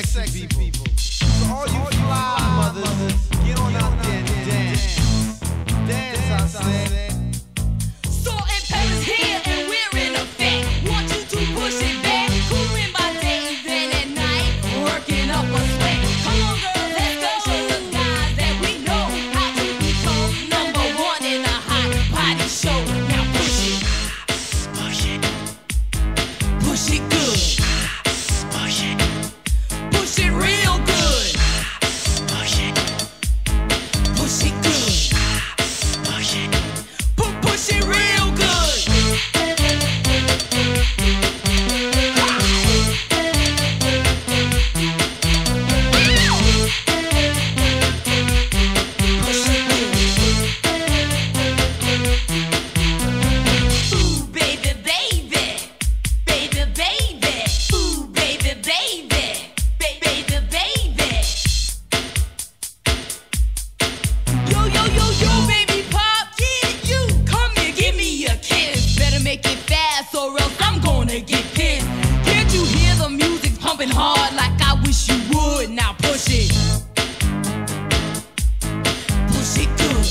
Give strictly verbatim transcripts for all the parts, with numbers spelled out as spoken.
sexy people. So all you fly mothers, get on out there and dance. Dance, I said. Salt and pepper's here and we're in effect. Want you to push it back. Cooling by day, then at night, working up a sweat. Come on, girl, let's go. Show the guys that we know how to be told. Number one in a hot body show. Now push it. Push it. Push it good. Push it. Push it real good. Push it. Push it good. Push it. Pu- push it real good. Ooh, baby, baby. Baby, baby. Ooh, baby, baby. Ba- baby, baby. Yo, yo, yo, yo, baby pop, yeah, you come here, give me a kiss. Better make it fast or else I'm gonna get pissed. Can't you hear the music pumping hard like I wish you would? Now push it. Push it good.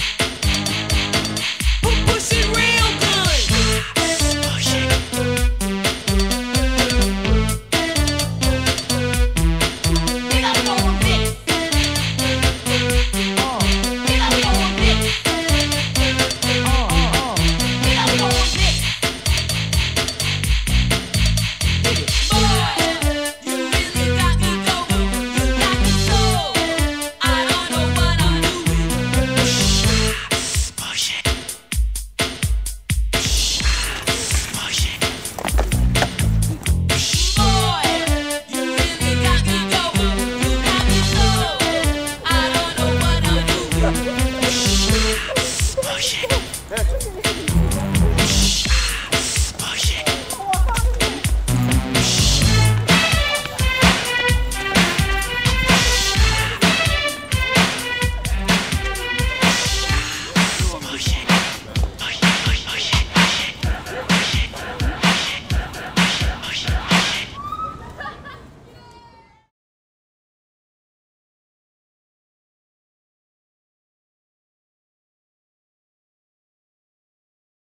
Pu- Push it real good. Push it. Get up on this. Get up on this. Get up on this. Boy, you really got me going. You got me so. I don't know what I'm doing. Push it. Push it. Boy, you really got me going. You got me so. I don't know what I'm doing. Push it.